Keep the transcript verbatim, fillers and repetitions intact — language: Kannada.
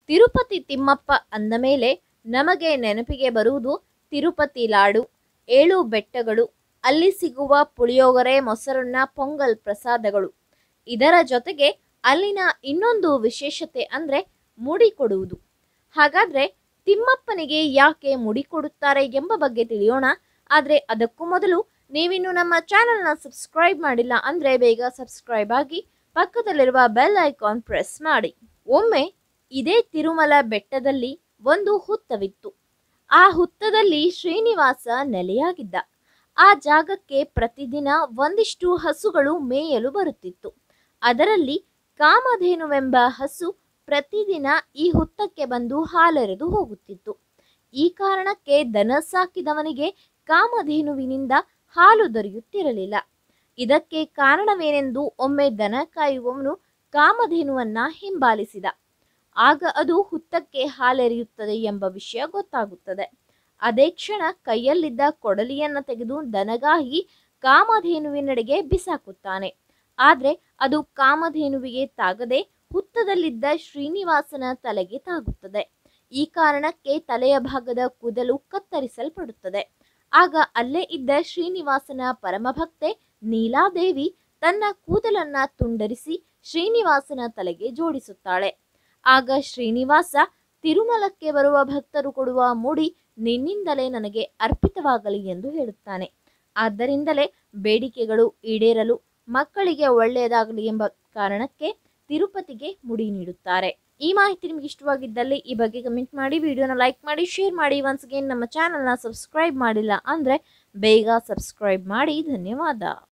ತಿರುಪತಿ ತಿಮ್ಮಪ್ಪ ಅಂದ ಮೇಲೆ ನಮಗೆ ನೆನಪಿಗೆ ಬರುವುದು ತಿರುಪತಿ ಲಾಡು, ಏಳು ಬೆಟ್ಟಗಳು, ಅಲ್ಲಿ ಸಿಗುವ ಪುಳಿಯೋಗರೆ, ಮೊಸರನ್ನ, ಪೊಂಗಲ್ ಪ್ರಸಾದಗಳು. ಇದರ ಜೊತೆಗೆ ಅಲ್ಲಿನ ಇನ್ನೊಂದು ವಿಶೇಷತೆ ಅಂದರೆ ಮುಡಿ ಕೊಡುವುದು. ಹಾಗಾದರೆ ತಿಮ್ಮಪ್ಪನಿಗೆ ಯಾಕೆ ಮುಡಿ ಕೊಡುತ್ತಾರೆ ಎಂಬ ಬಗ್ಗೆ ತಿಳಿಯೋಣ. ಆದರೆ ಅದಕ್ಕೂ ಮೊದಲು ನೀವಿನ್ನು ನಮ್ಮ ಚಾನೆಲ್ನ ಸಬ್ಸ್ಕ್ರೈಬ್ ಮಾಡಿಲ್ಲ ಅಂದರೆ ಬೇಗ ಸಬ್ಸ್ಕ್ರೈಬ್ ಆಗಿ ಪಕ್ಕದಲ್ಲಿರುವ ಬೆಲ್ ಐಕಾನ್ ಪ್ರೆಸ್ ಮಾಡಿ. ಒಮ್ಮೆ ಇದೇ ತಿರುಮಲ ಬೆಟ್ಟದಲ್ಲಿ ಒಂದು ಹುತ್ತವಿತ್ತು. ಆ ಹುತ್ತದಲ್ಲಿ ಶ್ರೀನಿವಾಸ ನೆಲೆಯಾಗಿದ್ದ. ಆ ಜಾಗಕ್ಕೆ ಪ್ರತಿದಿನ ಒಂದಿಷ್ಟು ಹಸುಗಳು ಮೇಯಲು ಬರುತ್ತಿತ್ತು. ಅದರಲ್ಲಿ ಕಾಮಧೇನುವೆಂಬ ಹಸು ಪ್ರತಿದಿನ ಈ ಹುತ್ತಕ್ಕೆ ಬಂದು ಹಾಲೆರೆದು ಹೋಗುತ್ತಿತ್ತು. ಈ ಕಾರಣಕ್ಕೆ ದನ ಸಾಕಿದವನಿಗೆ ಕಾಮಧೇನುವಿನಿಂದ ಹಾಲು ದೊರೆಯುತ್ತಿರಲಿಲ್ಲ. ಇದಕ್ಕೆ ಕಾರಣವೇನೆಂದು ಒಮ್ಮೆ ದನ ಕಾಯುವವನು ಕಾಮಧೇನುವನ್ನ ಹಿಂಬಾಲಿಸಿದ. ಆಗ ಅದು ಹುತ್ತಕ್ಕೆ ಹಾಲೆರೆಯುತ್ತದೆ ಎಂಬ ವಿಷಯ ಗೊತ್ತಾಗುತ್ತದೆ. ಅದೇ ಕ್ಷಣ ಕೈಯಲ್ಲಿದ್ದ ಕೊಡಲಿಯನ್ನು ತೆಗೆದು ದನಗಾಹಿ ಕಾಮಧೇನುವಿನೆಡೆಗೆ ಬಿಸಾಕುತ್ತಾನೆ. ಆದರೆ ಅದು ಕಾಮಧೇನುವಿಗೆ ತಾಗದೆ ಹುತ್ತದಲ್ಲಿದ್ದ ಶ್ರೀನಿವಾಸನ ತಲೆಗೆ ತಾಗುತ್ತದೆ. ಈ ಕಾರಣಕ್ಕೆ ತಲೆಯ ಭಾಗದ ಕೂದಲು ಕತ್ತರಿಸಲ್ಪಡುತ್ತದೆ. ಆಗ ಅಲ್ಲೇ ಇದ್ದ ಶ್ರೀನಿವಾಸನ ಪರಮಭಕ್ತೆ ನೀಲಾದೇವಿ ತನ್ನ ಕೂದಲನ್ನ ತುಂಡರಿಸಿ ಶ್ರೀನಿವಾಸನ ತಲೆಗೆ ಜೋಡಿಸುತ್ತಾಳೆ. ಆಗ ಶ್ರೀನಿವಾಸ, ತಿರುಮಲಕ್ಕೆ ಬರುವ ಭಕ್ತರು ಕೊಡುವ ಮುಡಿ ನಿನ್ನಿಂದಲೇ ನನಗೆ ಅರ್ಪಿತವಾಗಲಿ ಎಂದು ಹೇಳುತ್ತಾನೆ. ಆದ್ದರಿಂದಲೇ ಬೇಡಿಕೆಗಳು ಈಡೇರಲು, ಮಕ್ಕಳಿಗೆ ಒಳ್ಳೆಯದಾಗಲಿ ಎಂಬ ಕಾರಣಕ್ಕೆ ತಿರುಪತಿಗೆ ಮುಡಿ ನೀಡುತ್ತಾರೆ. ಈ ಮಾಹಿತಿ ನಿಮಗೆ ಇಷ್ಟವಾಗಿದ್ದಲ್ಲಿ ಈ ಬಗ್ಗೆ ಕಮೆಂಟ್ ಮಾಡಿ, ವಿಡಿಯೋನ ಲೈಕ್ ಮಾಡಿ, ಶೇರ್ ಮಾಡಿ. ಒನ್ಸ್ ಅಗೇನ್ ನಮ್ಮ ಚಾನಲ್ನ ಸಬ್ಸ್ಕ್ರೈಬ್ ಮಾಡಿಲ್ಲ ಅಂದರೆ ಬೇಗ ಸಬ್ಸ್ಕ್ರೈಬ್ ಮಾಡಿ. ಧನ್ಯವಾದ.